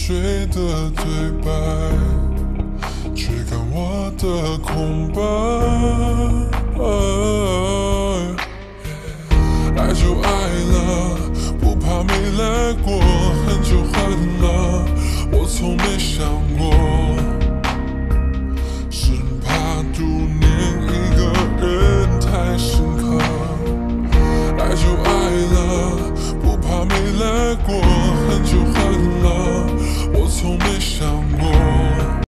睡的对白，追赶我的空白。爱就爱了，不怕没来过。